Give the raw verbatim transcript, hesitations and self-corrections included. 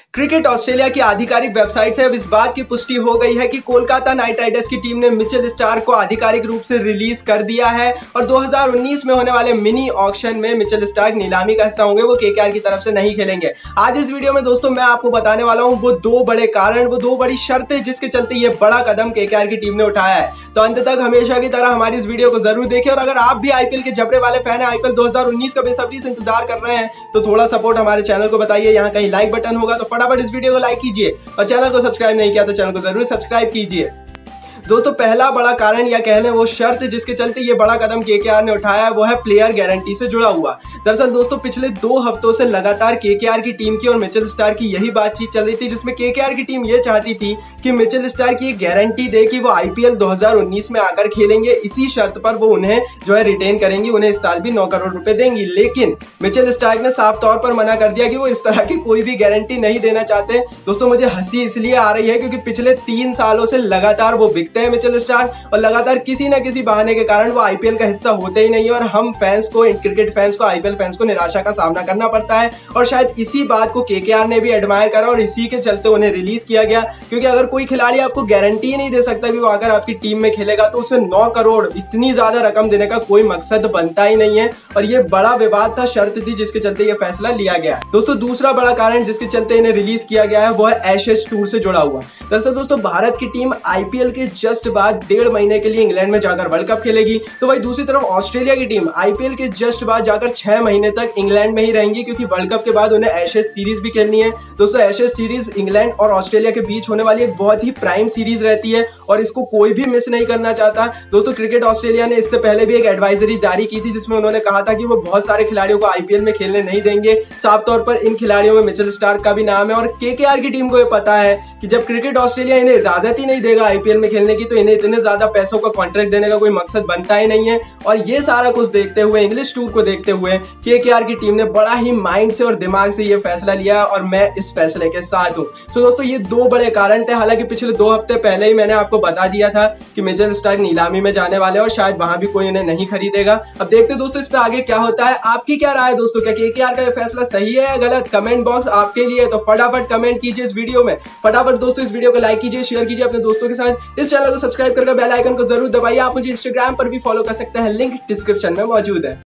Cricket Australia की आधिकारिक website से अब इस बात की पुष्टि हो गई है कि कोलकाता नाइट राइडर्स की टीम ने मिचेल स्टार्क को आधिकारिक रूप से रिलीज कर दिया है और दो हज़ार उन्नीस में होने वाले मिनी ऑक्शन में मिचेल स्टार्क नीलामी का हिस्सा होंगे। वो केकेआर की तरफ से नहीं खेलेंगे। आज इस वीडियो में दोस्तों मैं आपको बताने वाला हूं वो दो बड़े कारण, वो दो बड़ी शर्तें जिसके चलते ये बड़ा कदम केकेआर की टीम ने उठाया है। तो अंत तक हमेशा की तरह हमारी इस वीडियो को जरूर देखें और अगर आप भी आईपीएल के जबरे वाले फैन है, आईपीएल दो हज़ार उन्नीस का बेसब्री से इंतजार कर रहे हैं, तो थोड़ा सपोर्ट हमारे चैनल को बताइए। यहाँ कहीं लाइक बटन होगा तो फटाफट इस वीडियो को लाइक कीजिए और चैनल को सब्सक्राइब नहीं किया तो चैनल को जरूर सब्सक्राइब कीजिए। दोस्तों पहला बड़ा कारण या कह लें वो शर्त जिसके चलते ये बड़ा कदम केकेआर ने उठाया है वो है प्लेयर गारंटी से जुड़ा हुआ। दरअसल दोस्तों पिछले दो हफ्तों से लगातार केकेआर की टीम की और मिचेल स्टार्क की यही बातचीत चल रही थी, जिसमें केकेआर की टीम ये चाहती थी कि मिचेल स्टार्क की गारंटी दे कि वो आईपीएल दो हज़ार उन्नीस में आकर खेलेंगे, इसी शर्त पर वो उन्हें जो है रिटेन करेंगी, उन्हें इस साल भी नौ करोड़ रुपए देंगी। लेकिन मिचेल स्टार्क ने साफ तौर पर मना कर दिया कि वो इस तरह की कोई भी गारंटी नहीं देना चाहते। दोस्तों मुझे हंसी इसलिए आ रही है क्योंकि पिछले तीन सालों से लगातार वो बिकते हैं मिचेल स्टार्क और लगातार किसी ना किसी बहाने के कारण वो आईपीएल का हिस्सा होते ही नहीं है और हम फैंस को, क्रिकेट फैंस को, आईपीएल फैंस को निराशा का सामना करना पड़ता है। और शायद इसी बात को केकेआर ने भी एडमायर करा और इसी के चलते उन्हें रिलीज किया गया, क्योंकि अगर कोई खिलाड़ी आपको गारंटी नहीं दे सकता कि वो अगर आपकी टीम में खेलेगा तो उसे नौ करोड़ इतनी ज्यादा रकम देने का कोई मकसद बनता ही नहीं है। और ये बड़ा विवाद था, शर्त थी जिसके चलते ये फैसला लिया गया। दोस्तों दूसरा बड़ा कारण जिसके चलते इन्हें रिलीज किया गया है वो है एशेज टूर से जुड़ा हुआ। दरअसल दोस्तों भारत की टीम आईपीएल के जस्ट बाद डेढ़ महीने के लिए इंग्लैंड में जाकर वर्ल्ड कप खेलेगी, तो वही दूसरी तरफ ऑस्ट्रेलिया की टीम आईपीएल के जस्ट बाद जाकर छह महीने तक इंग्लैंड में ही रहेंगी, क्योंकि वर्ल्ड कप के बाद उन्हें एशेज सीरीज भी खेलनी है। दोस्तों एशेज सीरीज इंग्लैंड और ऑस्ट्रेलिया के बीच होने वाली एक बहुत ही प्राइम सीरीज रहती है और इसको कोई भी मिस नहीं करना चाहता। दोस्तों क्रिकेट ऑस्ट्रेलिया ने इससे पहले भी एक एडवाइजरी जारी की थी जिसमें उन्होंने कहा था कि वो बहुत सारे खिलाड़ियों को आईपीएल में खेलने नहीं देंगे। साफ तौर पर इन खिलाड़ियों में मिचेल स्टार्क का भी नाम है और केकेआर की टीम को यह पता है कि जब क्रिकेट ऑस्ट्रेलिया इन्हें इजाजत ही नहीं देगा आईपीएल में खेलने की, तो इन्हें इतने ज्यादा पैसों का कॉन्ट्रैक्ट देने का कोई मकसद बनता ही नहीं है। और ये सारा कुछ देखते हुए, इंग्लिश टूर को देखते हुए केकेआर की टीम ने बड़ा ही माइंड से और दिमाग से ये फैसला लिया और मैं इस फैसले के साथ हूं। सो दोस्तों ये दो बड़े कारण थे। हालांकि पिछले दो हफ्ते पहले ही मैंने आपको बता दिया था कि मिचेल स्टार्क नीलामी में जाने वाले और शायद वहां भी कोई उन्हें नहीं खरीदेगा। अब देखते दोस्तों इस पे आगे क्या होता है। आपकी क्या राय है दोस्तों, क्या केकेआर का ये फैसला सही है या गलत? कमेंट बॉक्स आपके लिए, तो फटाफट कमेंट कीजिए इस वीडियो में। फटाफट दोस्तों इस वीडियो को लाइक कीजिए, शेयर कीजिए अपने दोस्तों के साथ। इस चैनल को सब्सक्राइब करके बेल आइकन को जरूर दबाइए। आप मुझे इंस्टाग्राम पर भी फॉलो कर सकते हैं, लिंक डिस्क्रिप्शन में मौजूद है।